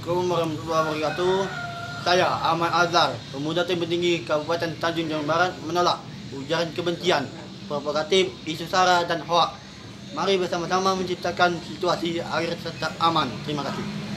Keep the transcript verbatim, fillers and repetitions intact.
Assalamualaikum warahmatullahi wabarakatuh. Saya Ahmad Azhar, pemuda tertinggi Kabupaten Tanjung Jabung Barat, menolak ujaran kebencian, provokatif, isu sara dan hoak. Mari bersama-sama menciptakan situasi air tetap aman. Terima kasih.